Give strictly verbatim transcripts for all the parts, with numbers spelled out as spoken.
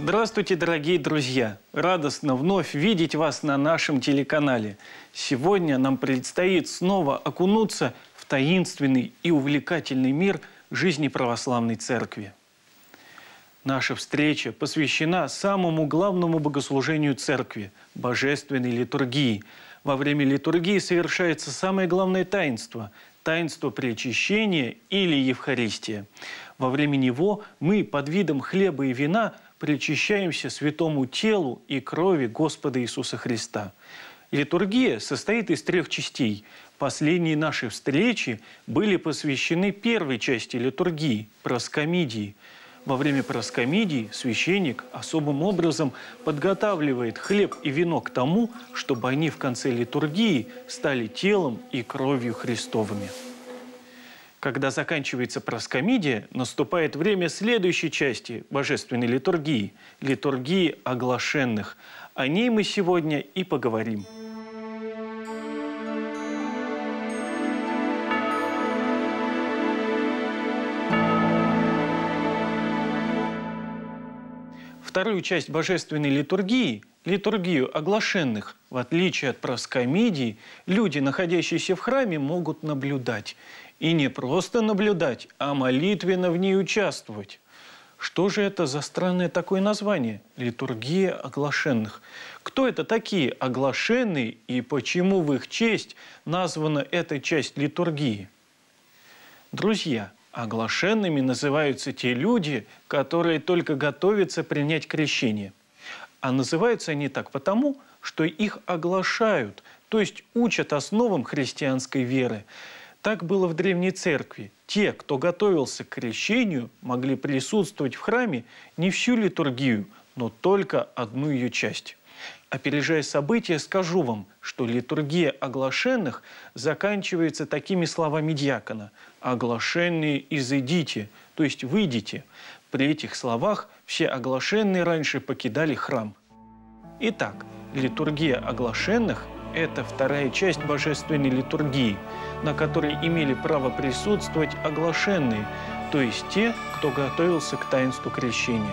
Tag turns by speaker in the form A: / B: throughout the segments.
A: Здравствуйте, дорогие друзья! Радостно вновь видеть вас на нашем телеканале. Сегодня нам предстоит снова окунуться в таинственный и увлекательный мир жизни православной церкви. Наша встреча посвящена самому главному богослужению церкви – божественной литургии. Во время литургии совершается самое главное таинство – таинство причащения или Евхаристия. Во время него мы под видом хлеба и вина причащаемся святому телу и крови Господа Иисуса Христа. Литургия состоит из трех частей. Последние наши встречи были посвящены первой части литургии – проскомидии. Во время проскомидии священник особым образом подготавливает хлеб и вино к тому, чтобы они в конце литургии стали телом и кровью Христовыми. Когда заканчивается проскомидия, наступает время следующей части божественной литургии – литургии оглашенных. О ней мы сегодня и поговорим. Вторую часть божественной литургии, литургию оглашенных, в отличие от проскомидии, люди, находящиеся в храме, могут наблюдать. И не просто наблюдать, а молитвенно в ней участвовать. Что же это за странное такое название – литургия оглашенных? Кто это такие оглашенные и почему в их честь названа эта часть литургии? Друзья, оглашенными называются те люди, которые только готовятся принять крещение. А называются они так потому, что их оглашают, то есть учат основам христианской веры. Так было в Древней Церкви. Те, кто готовился к крещению, могли присутствовать в храме не всю литургию, но только одну ее часть. Опережая события, скажу вам, что литургия оглашенных заканчивается такими словами диакона: «Оглашенные изыдите», то есть «выйдите». При этих словах все оглашенные раньше покидали храм. Итак, литургия оглашенных – это вторая часть божественной литургии, на которой имели право присутствовать оглашенные, то есть те, кто готовился к таинству крещения.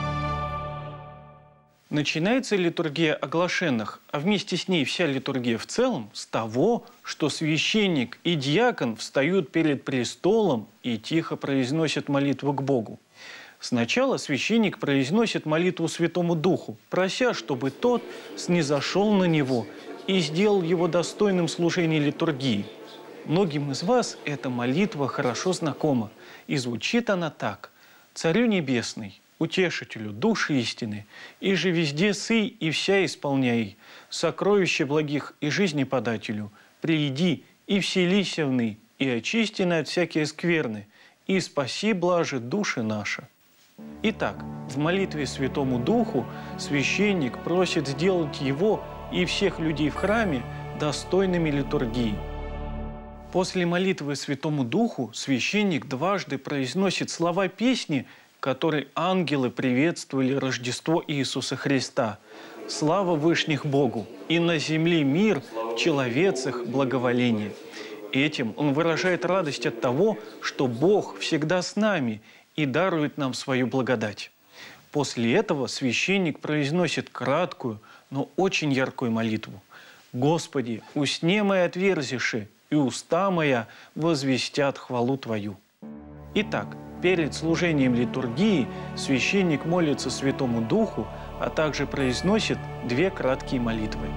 A: Начинается литургия оглашенных, а вместе с ней вся литургия в целом, с того, что священник и диакон встают перед престолом и тихо произносят молитву к Богу. Сначала священник произносит молитву Святому Духу, прося, чтобы тот снизошел на него и сделал его достойным служения литургии. Многим из вас эта молитва хорошо знакома, и звучит она так: «Царю Небесный, Утешителю душ истины, и же везде сый и вся исполняй, сокровище благих и жизни подателю, прииди и вселися вны, и очистины от всякие скверны, и спаси блаже души наши». Итак, в молитве Святому Духу священник просит сделать его и всех людей в храме достойными литургии. После молитвы Святому Духу священник дважды произносит слова песни, которой ангелы приветствовали Рождество Иисуса Христа. «Слава Вышних Богу! И на земле мир, в человецах благоволение». Этим он выражает радость от того, что Бог всегда с нами и дарует нам свою благодать. После этого священник произносит краткую, но очень яркую молитву: «Господи, усне мои отверзиши, и уста моя возвестят хвалу Твою». Итак, перед служением литургии священник молится Святому Духу, а также произносит две краткие молитвы.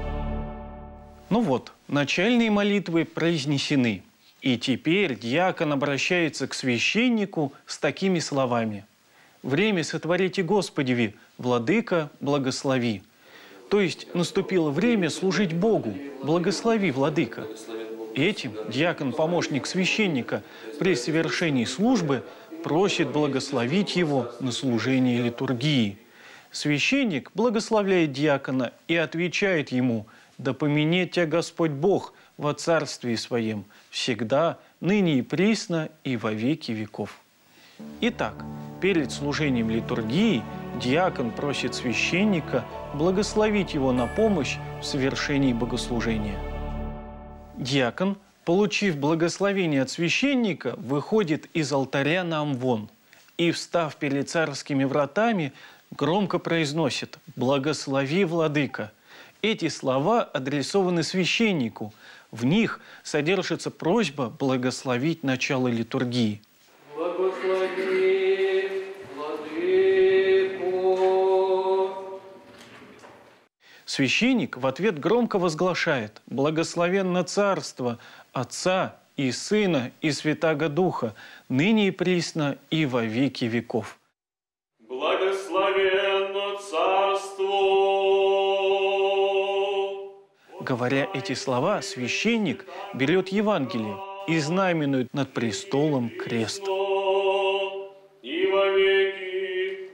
A: Ну вот, начальные молитвы произнесены. И теперь диакон обращается к священнику с такими словами: «Время сотворите Господеви, Владыка, благослови». То есть наступило время служить Богу, благослови, Владыка. Этим диакон, помощник священника, при совершении службы просит благословить его на служение литургии. Священник благословляет диакона и отвечает ему: «Да поменет тебя Господь Бог во царстве Своем, всегда, ныне и присно, и во веки веков». Итак, перед служением литургии диакон просит священника благословить его на помощь в совершении богослужения. Диакон, получив благословение от священника, выходит из алтаря на амвон и, встав перед царскими вратами, громко произносит «Благослови, Владыка». Эти слова адресованы священнику. В них содержится просьба благословить начало литургии.
B: Благослови, Владыку.
A: Священник в ответ громко возглашает «Благословенно Царство Отца и Сына и Святаго Духа, ныне и присно и во веки веков».
B: Благословенно Царство.
A: Говоря эти слова, священник берет Евангелие и знаменует над престолом крест.
B: И во веки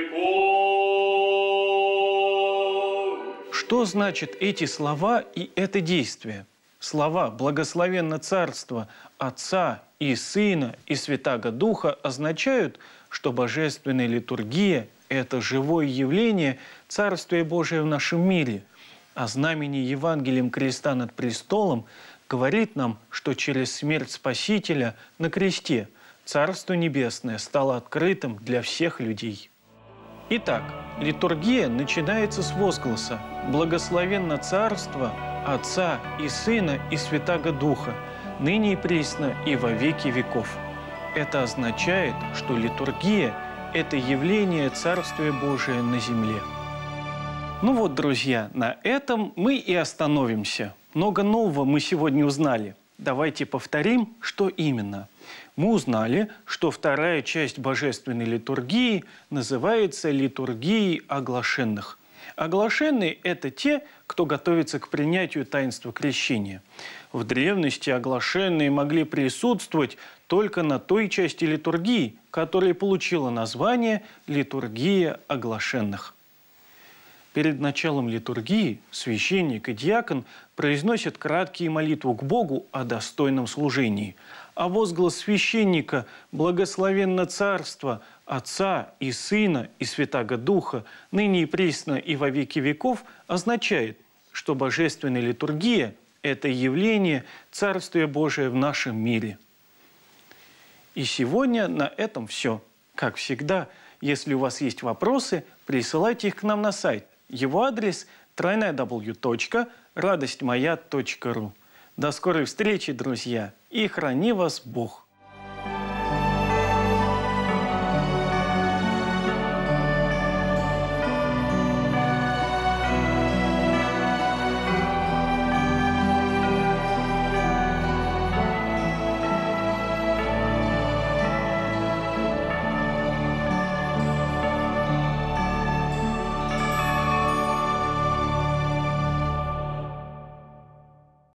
B: веков.
A: Что значит эти слова и это действие? Слова «Благословенно Царство Отца и Сына и Святаго Духа» означают, что божественная литургия – это живое явление Царствия Божия в нашем мире, а знамение Евангелием креста над престолом говорит нам, что через смерть Спасителя на кресте Царство Небесное стало открытым для всех людей. Итак, литургия начинается с возгласа «Благословенно Царство Отца и Сына и Святаго Духа, ныне и присно и во веки веков». Это означает, что литургия – это явление Царствия Божия на земле. Ну вот, друзья, на этом мы и остановимся. Много нового мы сегодня узнали. Давайте повторим, что именно. Мы узнали, что вторая часть божественной литургии называется литургией оглашенных. Оглашенные – это те, кто готовится к принятию таинства крещения. В древности оглашенные могли присутствовать только на той части литургии, которая получила название «Литургия оглашенных». Перед началом литургии священник и диакон произносят краткие молитву к Богу о достойном служении, а возглас священника «Благословенно Царство Отца и Сына и Святаго Духа, ныне и присно и во веки веков» означает, что божественная литургия – это явление Царствия Божия в нашем мире. И сегодня на этом все. Как всегда, если у вас есть вопросы, присылайте их к нам на сайт. Его адрес – дабл ю дабл ю дабл ю точка радость моя точка ру. До скорой встречи, друзья, и храни вас Бог!